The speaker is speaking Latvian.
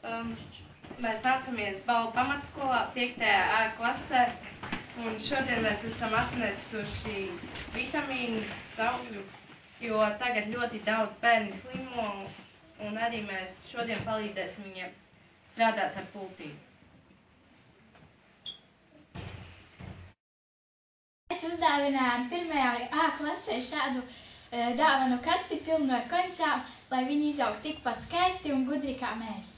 Mēs mācāmies Balvu pamatskolā 5. A klasē, un šodien mēs esam atnesuši vitamīnus, augļus, jo tagad ļoti daudz bērni slimo, un arī mēs šodien palīdzēsim viņiem strādāt ar pultīm. Mēs uzdāvinājām 1. A klasē šādu dāvanu kasti pilnu ar končām, lai viņi izaug tikpat skaisti un gudri kā mēs.